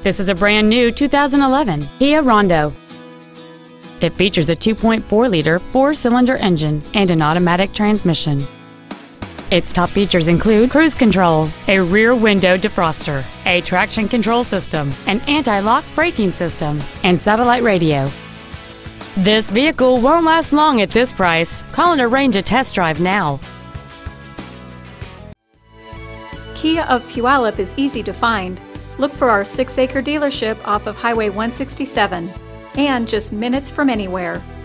This is a brand new 2011 Kia Rondo. It features a 2.4-liter four-cylinder engine and an automatic transmission. Its top features include cruise control, a rear window defroster, a traction control system, an anti-lock braking system, and satellite radio. This vehicle won't last long at this price. Call and arrange a test drive now. Kia of Puyallup is easy to find. Look for our 6-acre dealership off of Highway 167 and just minutes from anywhere.